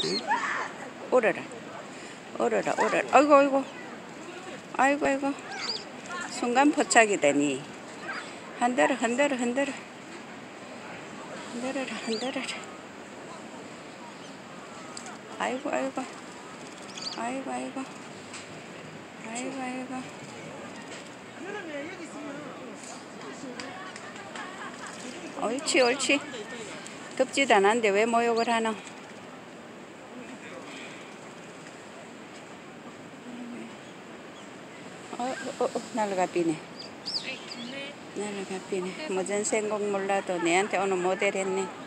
오르라. 오르라. 아이고 아이고. 아이고 아이고. 순간 포착이 되니. 흔들어. 흔들어라. 아이고 아이고. 옳지. 덥지도 않은데 왜 모욕을 하나? 날아가 비네. 무슨 생각 몰라도 내한테 오늘 모델 했네.